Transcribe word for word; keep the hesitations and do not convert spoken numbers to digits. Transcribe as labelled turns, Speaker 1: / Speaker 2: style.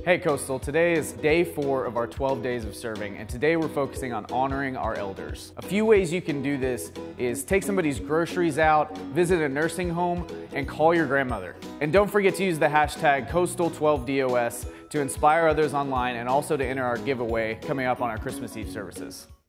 Speaker 1: Hey Coastal, today is day four of our twelve days of serving, and today we're focusing on honoring our elders. A few ways you can do this is take somebody's groceries out, visit a nursing home, and call your grandmother. And don't forget to use the hashtag Coastal twelve D O S to inspire others online and also to enter our giveaway coming up on our Christmas Eve services.